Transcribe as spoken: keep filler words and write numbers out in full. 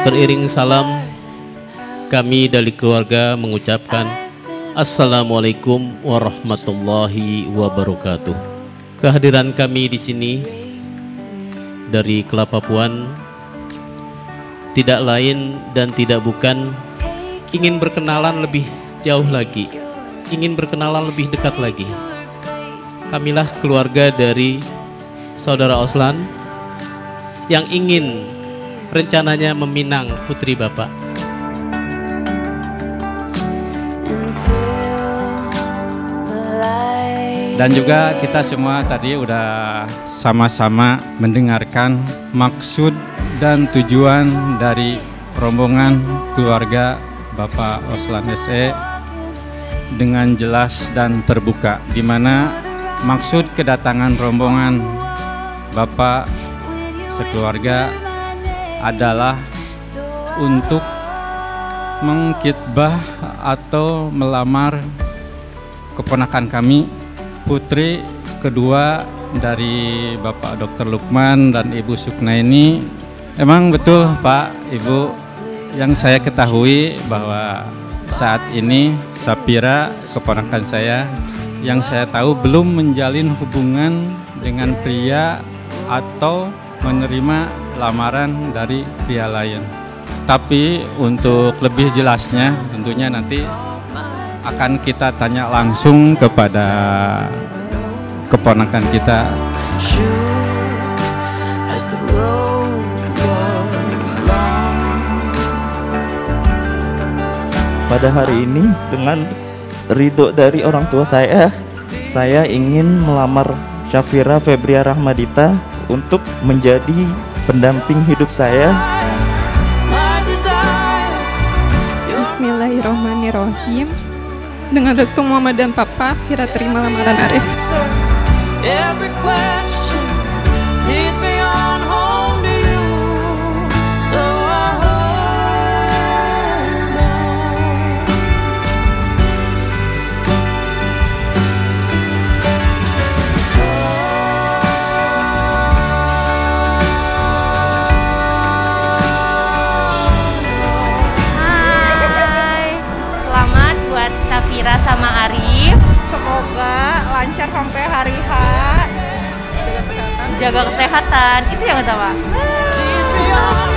Teriring salam, kami dari keluarga mengucapkan Assalamualaikum warahmatullahi wabarakatuh. Kehadiran kami di sini dari Kelapa Puan tidak lain dan tidak bukan ingin berkenalan lebih jauh lagi, ingin berkenalan lebih dekat lagi. Kamilah keluarga dari Saudara Oslan yang ingin rencananya meminang putri Bapak. Dan juga kita semua tadi udah sama-sama mendengarkan maksud dan tujuan dari rombongan keluarga Bapak Oslan S E dengan jelas dan terbuka, di mana maksud kedatangan rombongan Bapak sekeluarga adalah untuk mengkhitbah atau melamar keponakan kami, putri kedua dari Bapak Dokter Lukman dan Ibu Suknaini. Emang betul Pak, Ibu, yang saya ketahui bahwa saat ini Sapira, keponakan saya, yang saya tahu belum menjalin hubungan dengan pria atau menerima lamaran dari pria lain. Tapi untuk lebih jelasnya tentunya nanti akan kita tanya langsung kepada keponakan kita. Pada hari ini dengan ridho dari orang tua saya, saya ingin melamar Syafira Febria Rahmadita untuk menjadi pendamping hidup saya. Bismillahirrahmanirrahim. Dengan restu Muhammad dan Papa, Fira terima lamaran Arif. Safira sama Arif, semoga lancar sampai hari H. Jaga kesehatan. Jaga kesehatan, itu yang utama.